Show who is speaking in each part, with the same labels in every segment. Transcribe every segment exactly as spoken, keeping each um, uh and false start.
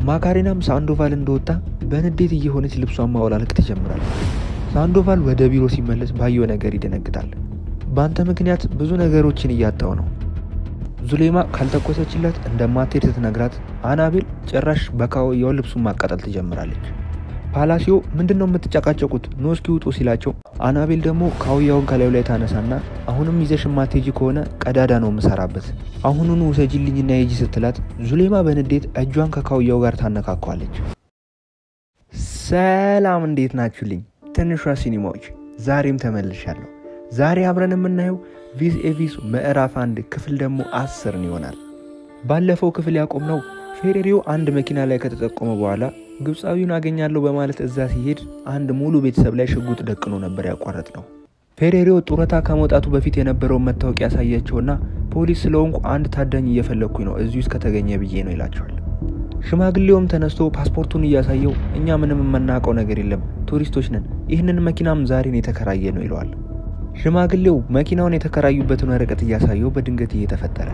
Speaker 1: ማካሪናም ሳንዶቫል እንደወጣ በንዴት እየሆነች ልብሷን ማውላለቅ ትጀምራለች። ሳንዶቫል ወደ ቢሮ ሲመለስ ባየው ነገር ይደነግጣል። ባንተ ምክንያት ብዙ ነገሮችን እያጣው ነው። ዙሌማ ካልተኮሰችለት እንደማትሄድ ስትነግራት አናቤል ጭራሽ በካውያው ልብሱን ማቃጠል ትጀምራለች። ፓላሲዮ ምንድነው የምትጨቃጨቁት ኖ እስኪ ውጡ ሲላቸው አናቤል ደግሞ ካውያውን ከላዩ ላይ ታነሳና አሁንም ይዘሽ ማትሄጂ ከሆነ ቀዳዳ ነው የምሰራበት አሁኑኑ ውሰጂልኝና ሂጂ ስትላት ዙሌማ በንዴት እጇን ከካውያው ጋር ታነካኳለች። ሰላም እንዴት ናችሁልኝ ትንሿ ሲኒማዎች ዛሬም ተመልሻለሁ። ዛሬ አብረን የምናየው ቪስ ኤቪስ ምዕራፍ አንድ ክፍል ደግሞ አስር ይሆናል። ባለፈው ክፍል ያቆምነው ፌሬሪዮ አንድ መኪና ላይ ከተጠቆመ በኋላ ግብጻዊውን አገኛለሁ በማለት እዛ ሲሄድ አንድ ሙሉ ቤተሰብ ላይ ሽጉጥ ደቅኖ ነበር ያቋረጥነው። ፌሬሪዮ ጡረታ ከመውጣቱ በፊት የነበረው መታወቂያ ያሳያቸውና ፖሊስ ስለሆንኩ አንድ ታዳኝ እየፈለኩኝ ነው እዚሁ እስከተገኘ ብዬ ነው ይላቸዋል። ሽማግሌውም ተነስቶ ፓስፖርቱን እያሳየው እኛ ምንም የምናውቀው ነገር የለም ቱሪስቶች ነን ይህንን መኪናም ዛሬ ነው የተከራየ ነው ይለዋል። ሽማግሌው መኪናውን የተከራዩበትን ወረቀት እያሳየው በድንገት እየተፈጠረ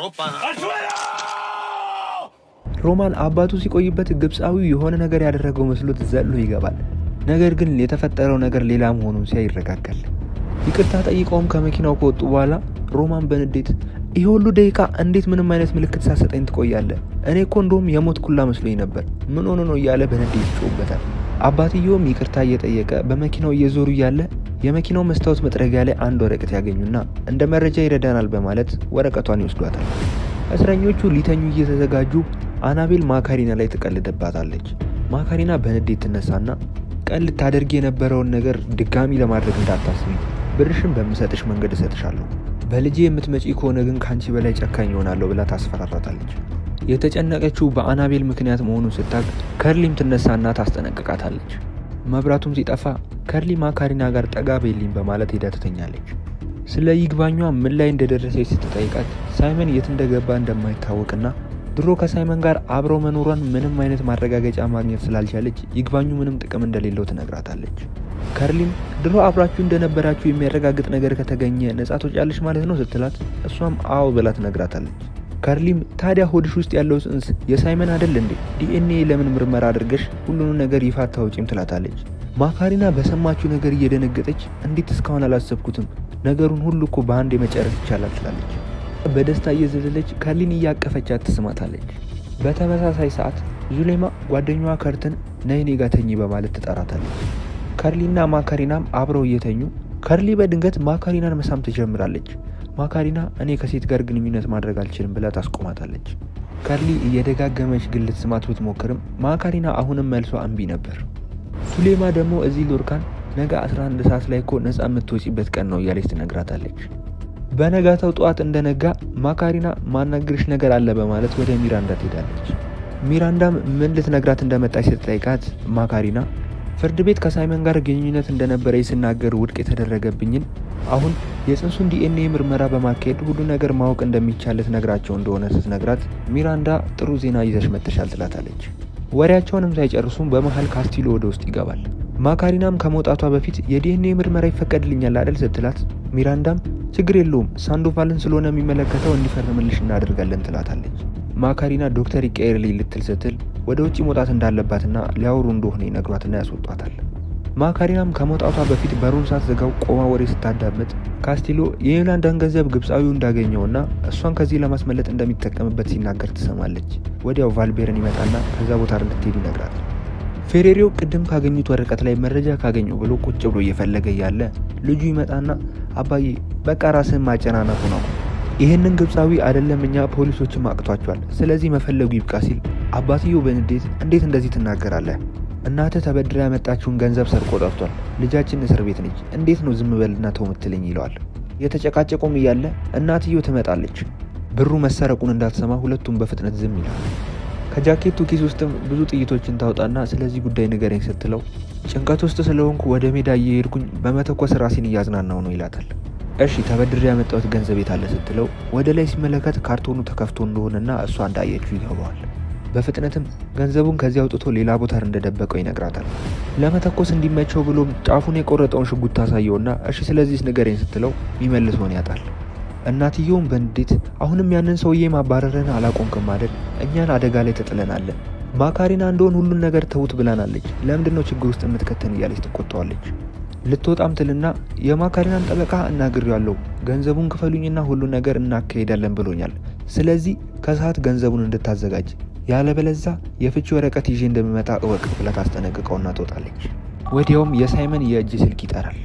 Speaker 1: ሮማን አባቱ ሲቆይበት ግብጻዊው የሆነ ነገር ያደረገው መስሎት ዘሎ ይገባል። ነገር ግን የተፈጠረው ነገር ሌላ መሆኑን ሲያይረጋጋል። ይቅርታ ጠይቀውም ከመኪናው ከወጡ በኋላ ሮማን በንዴት ይሄ ሁሉ ደቂቃ እንዴት ምንም አይነት ምልክት ሳሰጠኝ ትቆያለህ? እኔ እኮ እንደውም የሞት ኩላ መስሎኝ ነበር ምን ሆነ ነው እያለ በንዴት ይጮህበታል። አባትየውም ይቅርታ እየጠየቀ በመኪናው እየዞሩ እያለ የመኪናው መስታወት መጥረጊያ ላይ አንድ ወረቀት ያገኙና እንደ መረጃ ይረዳናል በማለት ወረቀቷን ይወስዷታል። እስረኞቹ ሊተኙ እየተዘጋጁ አናቤል ማካሪና ላይ ተቀልደባታለች። ማካሪና በንዴት ተነሳና ቀልድ ታደርጊ የነበረውን ነገር ድጋሚ ለማድረግ እንዳታስቢ ብርሽን በመሰጥሽ መንገድ እሰጥሻለሁ በልጄ የምትመጪ ከሆነ ግን ካንቺ በላይ ጨካኝ ሆናለሁ ብላ ታስፈራራታለች። የተጨነቀችው በአናቤል ምክንያት መሆኑን ስታቅ ከርሊም ትነሳና ታስጠነቅቃታለች። መብራቱም ሲጠፋ ከርሊ ማካሪና ጋር ጠጋ በይልኝ በማለት ሄዳ ትተኛለች። ስለ ይግባኟ ምን ላይ እንደደረሰች ስትጠይቃት ሳይመን የት እንደገባ እንደማይታወቅና ድሮ ከሳይመን ጋር አብረው መኖሯን ምንም አይነት ማረጋገጫ ማግኘት ስላልቻለች ይግባኙ ምንም ጥቅም እንደሌለው ትነግራታለች። ከርሊም ድሮ አብራችሁ እንደነበራችሁ የሚያረጋግጥ ነገር ከተገኘ ነፃ ትወጫለሽ ማለት ነው ስትላት እሷም አዎ ብላ ትነግራታለች። ከርሊም ታዲያ ሆድሽ ውስጥ ያለው ጽንስ የሳይመን አይደል እንዴ ዲኤንኤ ለምን ምርመራ አድርገሽ ሁሉንም ነገር ይፋ ታውጪም ትላታለች። ማካሪና በሰማችው ነገር እየደነገጠች እንዴት እስካሁን አላሰብኩትም ነገሩን ሁሉ እኮ በአንድ የመጨረስ ይቻላል ትላለች። በደስታ እየዘለለች ከርሊን እያቀፈቻት ትስማታለች። በተመሳሳይ ሰዓት ዙሌማ ጓደኛዋ ከርትን ነይ እኔ ጋር ተኚ በማለት ትጠራታለች። ከርሊና ማካሪናም አብረው እየተኙ ከርሊ በድንገት ማካሪናን መሳም ትጀምራለች። ማካሪና እኔ ከሴት ጋር ግንኙነት ማድረግ አልችልም ብላ ታስቆማታለች። ከርሊ እየደጋገመች ግን ልትስማት ብትሞክርም ማካሪና አሁንም መልሷ እምቢ ነበር። ዙሌማ ደግሞ እዚህ ሎርካን ነገ አስራ አንድ ሰዓት ላይ እኮ ነፃ የምትወጪበት ቀን ነው እያለች ትነግራታለች። በነጋታው ጠዋት እንደነጋ ማካሪና ማናግርሽ ነገር አለ በማለት ወደ ሚራንዳ ትሄዳለች። ሚራንዳም ምን ልትነግራት እንደመጣች ስትጠይቃት ማካሪና ፍርድ ቤት ከሳይመን ጋር ግንኙነት እንደነበረ ይስናገር ውድቅ የተደረገብኝን አሁን የጽንሱን ዲኤንኤ ምርመራ በማካሄድ ሁሉ ነገር ማወቅ እንደሚቻል ልትነግራቸው እንደሆነ ስትነግራት ሚራንዳ ጥሩ ዜና ይዘሽ መጥተሻል ትላታለች። ወሬያቸውንም ሳይጨርሱም በመሃል ካስቲሎ ወደ ውስጥ ይገባል። ማካሪናም ከመውጣቷ በፊት የዲኤንኤ ምርመራ ይፈቀድልኛል አይደል ስትላት ሚራንዳም ችግር የለውም ሳንዶቫልን ስለሆነ የሚመለከተው እንዲፈርምልሽ እናደርጋለን ትላታለች። ማካሪና ዶክተር ይቀየርልኝ ልትል ስትል ወደ ውጪ መውጣት እንዳለባትና ሊያወሩ እንደሆነ ይነግሯትና ያስወጣታል። ማካሪናም ከመውጣቷ በፊት በሩን ሳትዘጋው ቆማ ወሬ ስታዳምጥ ካስቲሎ የዩላንዳን ገንዘብ ግብጻዊው እንዳገኘውና እሷን ከዚህ ለማስመለጥ እንደሚጠቀምበት ሲናገር ትሰማለች። ወዲያው ቫልቤርን ይመጣና ከዛ ቦታ እንድትሄድ ይነግራታል። ፌሬሪዮ ቅድም ካገኙት ወረቀት ላይ መረጃ ካገኙ ብሎ ቁጭ ብሎ እየፈለገ ያለ ልጁ ይመጣና አባዬ በቃ ራስህን ማጨናነቁ ነው ይሄንን ግብጻዊ አይደለም እኛ ፖሊሶችም አቅቷቸዋል ስለዚህ መፈለጉ ይብቃ ሲል አባትየው በንዴት እንዴት እንደዚህ ትናገራለህ እናትህ ተበድራ ያመጣችውን ገንዘብ ሰርቆ ጠፍቷል ልጃችን እስር ቤት ነች እንዴት ነው ዝም በልና ተው ምትለኝ ይለዋል። የተጨቃጨቁም እያለ እናትየው ትመጣለች። ብሩ መሰረቁን እንዳትሰማ ሁለቱም በፍጥነት ዝም ይላሉ። ከጃኬቱ ኪስ ውስጥም ብዙ ጥይቶችን ታውጣና ስለዚህ ጉዳይ ንገረኝ ስትለው ጭንቀት ውስጥ ስለሆንኩ ወደ ሜዳ እየሄድኩኝ በመተኮስ ራሴን እያዝናናው ነው ይላታል። እሺ ተበድሬ ያመጣሁት ገንዘብ የት አለ ስትለው ወደ ላይ ሲመለከት ካርቶኑ ተከፍቶ እንደሆነና እሷ እንዳየችው ይገባዋል። በፍጥነትም ገንዘቡን ከዚያ አውጥቶ ሌላ ቦታ እንደደበቀው ይነግራታል። ለመተኮስ እንዲመቸው ብሎ ጫፉን የቆረጠውን ሽጉጥ ታሳየውና እሺ ስለዚህ ንገረኝ ስትለው የሚመልሰውን ያጣል። እናትየውም በንዴት አሁንም ያንን ሰውዬ ማባረረን አላቆምክም አይደል እኛን አደጋ ላይ ተጥለናል ማካሪና እንደሆን ሁሉን ነገር ተውት ብላናለች፣ ለምንድነው ችግር ውስጥ የምትከተን እያለች ትቆጣዋለች። ልትወጣም ትልና የማካሪናን ጠበቃ እናግሬዋለሁ፣ ገንዘቡን ክፈሉኝና ሁሉን ነገር እናካሄዳለን ብሎኛል። ስለዚህ ከሰዓት ገንዘቡን እንድታዘጋጅ፣ ያለበለዚያ የፍቺ ወረቀት ይዤ እንደሚመጣ እወቅ ብላ ታስጠነቅቀውና ትወጣለች። ወዲያውም የሳይመን የእጅ ስልክ ይጠራል።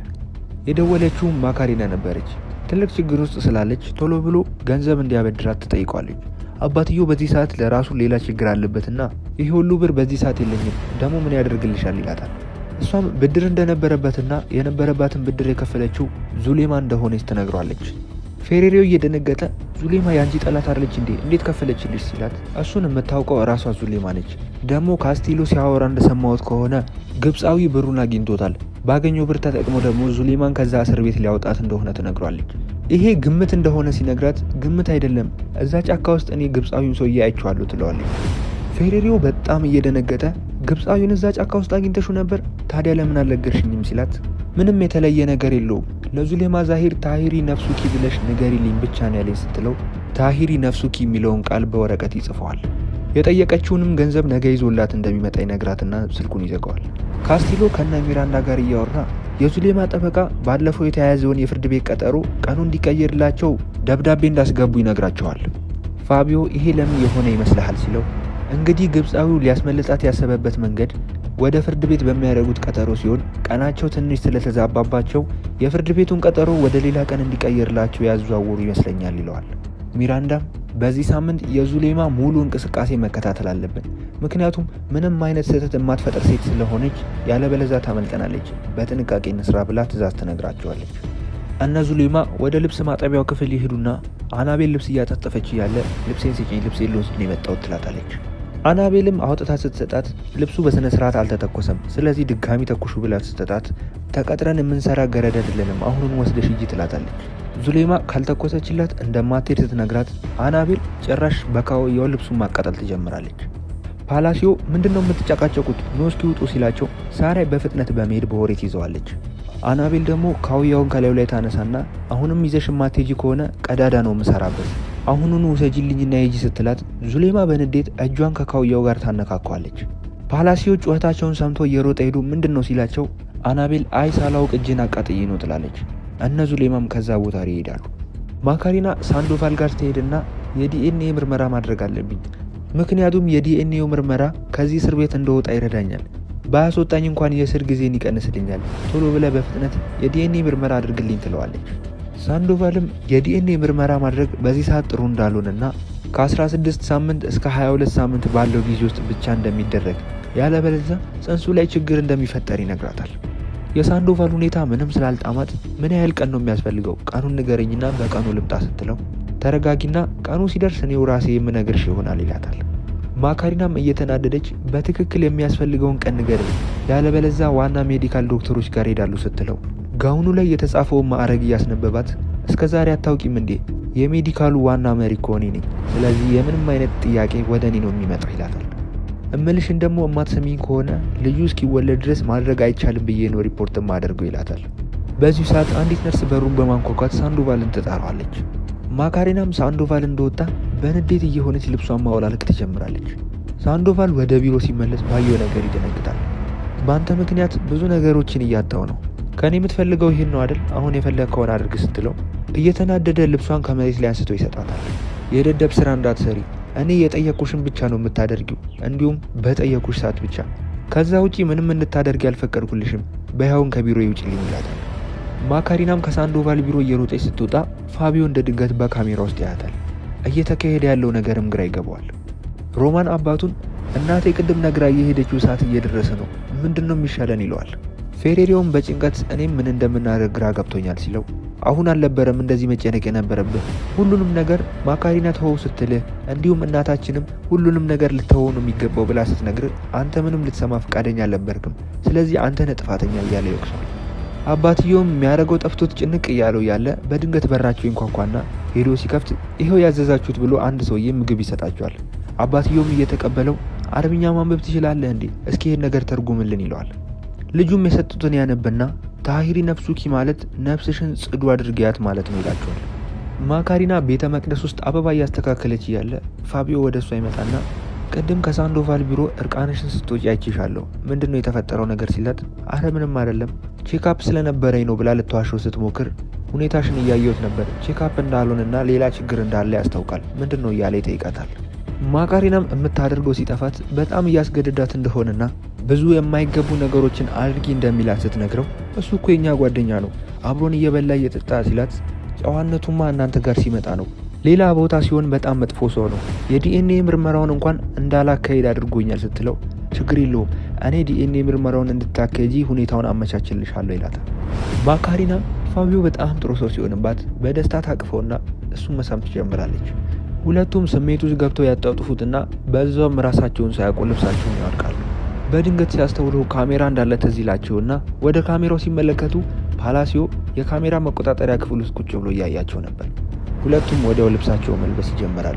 Speaker 1: የደወለችው ማካሪና ነበረች። ትልቅ ችግር ውስጥ ስላለች ቶሎ ብሎ ገንዘብ እንዲያበድራት ትጠይቋለች። አባትየው በዚህ ሰዓት ለራሱ ሌላ ችግር አለበትና ይሄ ሁሉ ብር በዚህ ሰዓት የለኝም ደግሞ ምን ያደርግልሻል ይላታል። እሷም ብድር እንደነበረበትና የነበረባትን ብድር የከፈለችው ዙሌማ እንደሆነች ትነግሯለች። ፌሬሪዮ እየደነገጠ ዙሌማ ያንቺ ጠላት አይደለች እንዴ እንዴት ከፈለችልሽ ሲላት እሱን የምታውቀው ራሷ ዙሌማ ነች። ደግሞ ካስቲሎ ሲያወራ እንደሰማሁት ከሆነ ግብፃዊ ብሩን አግኝቶታል። ባገኘው ብር ተጠቅሞ ደግሞ ዙሌማን ከዛ እስር ቤት ሊያወጣት እንደሆነ ትነግሯለች። ይሄ ግምት እንደሆነ ሲነግራት ግምት አይደለም እዛ ጫካ ውስጥ እኔ ግብፃዊውን ሰውዬ አይቼዋለሁ ትለዋለች። ፌሬሪዮ በጣም እየደነገጠ ግብፃዊውን እዛ ጫካ ውስጥ አግኝተሽው ነበር ታዲያ ለምን አልነገርሽኝም ሲላት ምንም የተለየ ነገር የለውም ለዙሌማ ዛሂር ታሂሪ ነፍሱኪ ብለሽ ንገሪልኝ ብቻ ነው ያለኝ ስትለው ታሂሪ ነፍሱኪ የሚለውን ቃል በወረቀት ይጽፈዋል። የጠየቀችውንም ገንዘብ ነገ ይዞላት እንደሚመጣ ይነግራትና ስልኩን ይዘጋዋል። ካስቲሎ ከነ ሚራንዳ ጋር እያወራ የዙሌማ ጠበቃ ባለፈው የተያያዘውን የፍርድ ቤት ቀጠሮ ቀኑ እንዲቀየርላቸው ደብዳቤ እንዳስገቡ ይነግራቸዋል። ፋቢዮ ይሄ ለምን የሆነ ይመስልሃል ሲለው እንግዲህ ግብፃዊው ሊያስመልጣት ያሰበበት መንገድ ወደ ፍርድ ቤት በሚያደርጉት ቀጠሮ ሲሆን ቀናቸው ትንሽ ስለተዛባባቸው የፍርድ ቤቱን ቀጠሮ ወደ ሌላ ቀን እንዲቀየርላቸው ያዘዋውሩ ይመስለኛል ይለዋል። ሚራንዳም በዚህ ሳምንት የዙሌማ ሙሉ እንቅስቃሴ መከታተል አለብን፣ ምክንያቱም ምንም አይነት ስህተት የማትፈጥር ሴት ስለሆነች ያለበለዚያ ታመልጠናለች፣ በጥንቃቄ እንስራ ብላ ትእዛዝ ትነግራቸዋለች። እነ ዙሌማ ወደ ልብስ ማጠቢያው ክፍል ይሄዱና አናቤል ልብስ እያጣጠፈች እያለ ልብሴን ስጪኝ ልብሴን ልወስድ ነው የመጣሁት ትላታለች። አናቤልም አውጥታ ስትሰጣት ልብሱ በስነ ስርዓት አልተተኮሰም፣ ስለዚህ ድጋሚ ተኩሹ ብላ ስትሰጣት ተቀጥረን የምንሰራ ገረድ አይደለንም አሁኑን ወስደሽ ሂጂ ትላታለች። ዙሌማ ካልተኮሰችላት እንደማትሄድ ስትነግራት አናቤል ጭራሽ በካውያው ልብሱን ማቃጠል ትጀምራለች። ፓላሲዮ ምንድነው የምትጨቃጨቁት ነው እስኪ ውጡ ሲላቸው ሳራይ በፍጥነት በመሄድ በወሬ ትይዘዋለች። አናቤል ደግሞ ካውያውን ከላዩ ላይ ታነሳና አሁንም ይዘሽ ማትሄጂ ከሆነ ቀዳዳ ነው የምሰራበት አሁኑኑ ውሰጂልኝና ሂጂ ስትላት ዙሌማ በንዴት እጇን ከካውያው ጋር ታነካኳለች። ፓላሲዮ ጩኸታቸውን ሰምቶ እየሮጠ ሄዱ ምንድነው ሲላቸው አናቤል አይ ሳላውቅ እጄን አቃጥዬ ነው ትላለች። እነ ዙሌማም ከዛ ቦታ ይሄዳሉ። ማካሪና ሳንዶቫል ጋር ትሄድና የዲኤንኤ ምርመራ ማድረግ አለብኝ፣ ምክንያቱም የዲኤንኤው ምርመራ ከዚህ እስር ቤት እንደወጣ ይረዳኛል፣ ባያስወጣኝ እንኳን የእስር ጊዜን ይቀንስልኛል፣ ቶሎ ብለ በፍጥነት የዲኤንኤ ምርመራ አድርግልኝ ትለዋለች። ሳንዶቫልም የዲኤንኤ ምርመራ ማድረግ በዚህ ሰዓት ጥሩ እንዳልሆነና ከ16 ሳምንት እስከ ሃያ ሁለት ሳምንት ባለው ጊዜ ውስጥ ብቻ እንደሚደረግ ያለበለዚያ ጽንሱ ላይ ችግር እንደሚፈጠር ይነግራታል። የሳንዶቫል ሁኔታ ምንም ስላልጣማት ምን ያህል ቀን ነው የሚያስፈልገው ቀኑን ንገረኝና በቀኑ ልምጣ ስትለው ተረጋጊና ቀኑ ሲደርስ እኔው ራሴ የምነግርሽ ይሆናል ይላታል። ማካሪናም እየተናደደች በትክክል የሚያስፈልገውን ቀን ንገረኝ ያለበለዚያ ዋና ሜዲካል ዶክተሮች ጋር ሄዳሉ ስትለው ጋውኑ ላይ የተጻፈውን ማዕረግ እያስነበባት እስከዛሬ አታውቂም እንዴ የሜዲካሉ ዋና መሪ ኮኔ ነኝ፣ ስለዚህ የምንም አይነት ጥያቄ ወደ እኔ ነው የሚመጣው ይላታል። እምልሽን ደግሞ የማትሰሚኝ ከሆነ ልጁ እስኪወለድ ድረስ ማድረግ አይቻልም ብዬ ነው ሪፖርት ማደርገው ይላታል። በዚህ ሰዓት አንዲት ነርስ በሩን በማንኳኳት ሳንዶቫልን ትጠራዋለች። ማካሪናም ሳንዶቫል እንደወጣ በንዴት እየሆነች ልብሷን ማውላለቅ ትጀምራለች። ሳንዶቫል ወደ ቢሮ ሲመለስ ባየው ነገር ይደነግጣል። በአንተ ምክንያት ብዙ ነገሮችን እያጣው ነው፣ ከኔ የምትፈልገው ይሄን ነው አይደል አሁን የፈለግከውን አድርግ ስትለው እየተናደደ ልብሷን ከመሬት ላይ አንስቶ ይሰጣታል። የደደብ ስራ እንዳትሰሪ እኔ የጠየቁሽን ብቻ ነው የምታደርጊው እንዲሁም በጠየቁሽ ሰዓት ብቻ ከዛ ውጪ ምንም እንድታደርጊ አልፈቀድኩልሽም በያውን ከቢሮ ይውጪልኝ ይላታል። ማካሪናም ከሳንዶቫል ቢሮ እየሮጠች ስትወጣ ፋቢዮ እንደ ድንገት በካሜራ ውስጥ ያያታል። እየተካሄደ ያለው ነገርም ግራ ይገባዋል። ሮማን አባቱን እናቴ ቅድም ነግራ እየሄደችው ሰዓት እየደረሰ ነው ምንድነው የሚሻለን ይለዋል። ፌሬሪዮም በጭንቀት እኔም ምን እንደምናደርግ ግራ ገብቶኛል ሲለው አሁን አልነበረም እንደዚህ መጨነቅ የነበረብህ ሁሉንም ነገር ማካሪና ተወው ስትልህ እንዲሁም እናታችንም ሁሉንም ነገር ልተወው ነው የሚገባው ብላ ስትነግር አንተ ምንም ልትሰማ ፈቃደኛ አልነበርክም፣ ስለዚህ አንተ ነህ ጥፋተኛ እያለ ይወቅሰዋል። አባትየውም የሚያደርገው ጠፍቶት ጭንቅ እያለው ያለ በድንገት በራቸው ይንኳኳና ሄዶ ሲከፍት ይሄው ያዘዛችሁት ብሎ አንድ ሰውዬ ምግብ ይሰጣቸዋል። አባትየውም እየተቀበለው አረብኛ ማንበብ ትችላለህ እንዴ እስኪ ይሄን ነገር ተርጉምልን ይለዋል። ልጁም የሰጡትን ያነብና ታሂሪ ነፍሱኪ ማለት ነፍስሽን ጽዱ አድርጊያት ማለት ነው ይላቸዋል። ማካሪና ቤተ መቅደስ ውስጥ አበባ እያስተካከለች እያለ ፋቢዮ ወደ እሷ ይመጣና ቀደም ከሳንዶቫል ቢሮ እርቃንሽን ስትወጪ አይቼሻለሁ ምንድነው የተፈጠረው ነገር ሲላት አረ ምንም አይደለም ቼክአፕ ስለነበረኝ ነው ብላ ልትዋሸው ስትሞክር ሁኔታሽን እያየሁት ነበር ቼክአፕ እንዳልሆነና ሌላ ችግር እንዳለ ያስታውቃል ምንድነው እያለ ይጠይቃታል። ማካሪናም የምታደርገው ሲጠፋት በጣም እያስገደዳት እንደሆነና ብዙ የማይገቡ ነገሮችን አድርጊ እንደሚላት ስትነግረው እሱ እኮ የኛ ጓደኛ ነው አብሮን እየበላ እየጠጣ ሲላት ጨዋነቱማ እናንተ ጋር ሲመጣ ነው ሌላ ቦታ ሲሆን በጣም መጥፎ ሰው ነው የዲኤንኤ ምርመራውን እንኳን እንዳላካሄድ አድርጎኛል ስትለው ችግር የለውም እኔ ዲኤንኤ ምርመራውን እንድታካሄጂ ሁኔታውን አመቻችልሻለሁ ይላታል። ማካሪና ፋቢዮ በጣም ጥሩ ሰው ሲሆንባት በደስታ ታቅፈውና እሱን መሳም ትጀምራለች። ሁለቱም ስሜቱ ውስጥ ገብተው ያጣጡፉትና በዛውም ራሳቸውን ሳያውቁ ልብሳቸውን ያወልቃሉ። በድንገት ሲያስተውሉ ካሜራ እንዳለ ትዝ ይላቸውና ወደ ካሜራው ሲመለከቱ ፓላሲዮ የካሜራ መቆጣጠሪያ ክፍል ውስጥ ቁጭ ብሎ እያያቸው ነበር። ሁለቱም ወዲያው ልብሳቸው መልበስ ይጀምራሉ።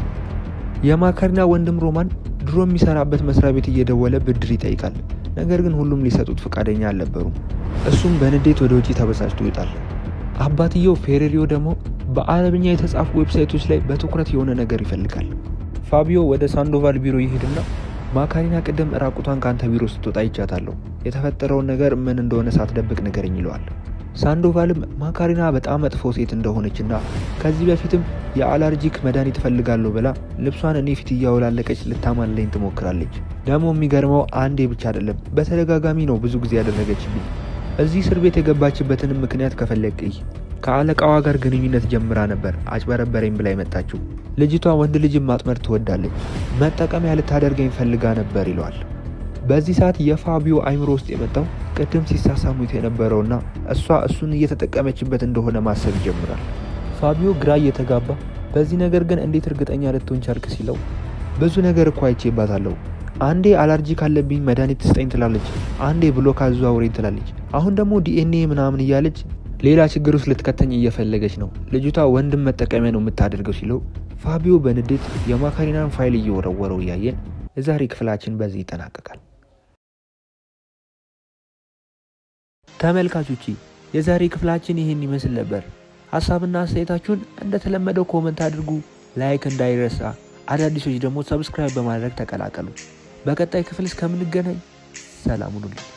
Speaker 1: የማካሪና ወንድም ሮማን ድሮ የሚሰራበት መስሪያ ቤት እየደወለ ብድር ይጠይቃል። ነገር ግን ሁሉም ሊሰጡት ፈቃደኛ አልነበሩም። እሱም በንዴት ወደ ውጪ ተበሳጭቶ ይወጣል። አባትየው ፌሬሪዮ ደግሞ በአረብኛ የተጻፉ ዌብሳይቶች ላይ በትኩረት የሆነ ነገር ይፈልጋል። ፋቢዮ ወደ ሳንዶቫል ቢሮ ይሄድና ማካሪና ቀደም ራቁቷን ካንተ ቢሮ ስትወጣ ይቻታለሁ የተፈጠረውን ነገር ምን እንደሆነ ሳትደብቅ ንገረኝ ይለዋል። ሳንዶቫልም ማካሪና በጣም መጥፎ ሴት እንደሆነችና ከዚህ በፊትም የአለርጂክ መድኃኒት ፈልጋለሁ ብላ ልብሷን እኔ ፊት እያወላለቀች ልታማለኝ ትሞክራለች። ደግሞ የሚገርመው አንዴ ብቻ አይደለም በተደጋጋሚ ነው ብዙ ጊዜ ያደረገችብኝ። እዚህ እስር ቤት የገባችበትን ምክንያት ከፈለግኝ ከአለቃዋ ጋር ግንኙነት ጀምራ ነበር አጭበረበረኝ ብላ የመጣችው። ልጅቷ ወንድ ልጅ ማጥመር ትወዳለች መጠቀሚያ ልታደርገኝ ፈልጋ ነበር ይለዋል። በዚህ ሰዓት የፋቢዮ አይምሮ ውስጥ የመጣው ቀደም ሲሳሳሙት የነበረውና እሷ እሱን እየተጠቀመችበት እንደሆነ ማሰብ ይጀምራል። ፋቢዮ ግራ እየተጋባ በዚህ ነገር ግን እንዴት እርግጠኛ ልትሆን ቻልክ ሲለው ብዙ ነገር እኮ አይቼባታለሁ አንዴ አለርጂክ አለብኝ መድኃኒት ትስጠኝ ትላለች አንዴ ብሎክ አዘዋውረኝ ትላለች አሁን ደግሞ ዲኤንኤ ምናምን እያለች ሌላ ችግር ውስጥ ልትከተኝ እየፈለገች ነው ልጅቷ ወንድም መጠቀሚያ ነው የምታደርገው ሲለው ፋቢዮ በንዴት የማካሪናን ፋይል እየወረወረው ያየን የዛሬ ክፍላችን በዚህ ይጠናቀቃል። ተመልካቾቼ የዛሬ ክፍላችን ይሄን ይመስል ነበር። ሐሳብና አስተያየታችሁን እንደተለመደው ኮሜንት አድርጉ ላይክ እንዳይረሳ አዳዲሶች ደግሞ ሰብስክራይብ በማድረግ ተቀላቀሉ። በቀጣይ ክፍል እስከምንገናኝ ሰላም ሁኑልኝ።